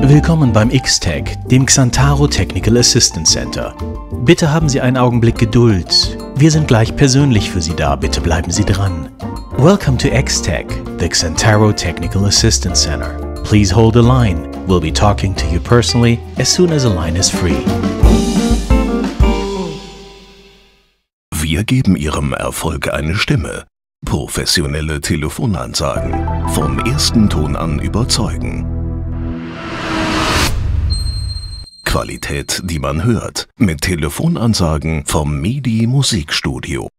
Willkommen beim X-Tech, dem Xantaro Technical Assistance Center. Bitte haben Sie einen Augenblick Geduld. Wir sind gleich persönlich für Sie da. Bitte bleiben Sie dran. Welcome to X-Tech, the Xantaro Technical Assistance Center. Please hold the line. We'll be talking to you personally as soon as a line is free. Wir geben Ihrem Erfolg eine Stimme. Professionelle Telefonansagen. Vom ersten Ton an überzeugen. Qualität, die man hört. Mit Telefonansagen vom MIDI Musikstudio.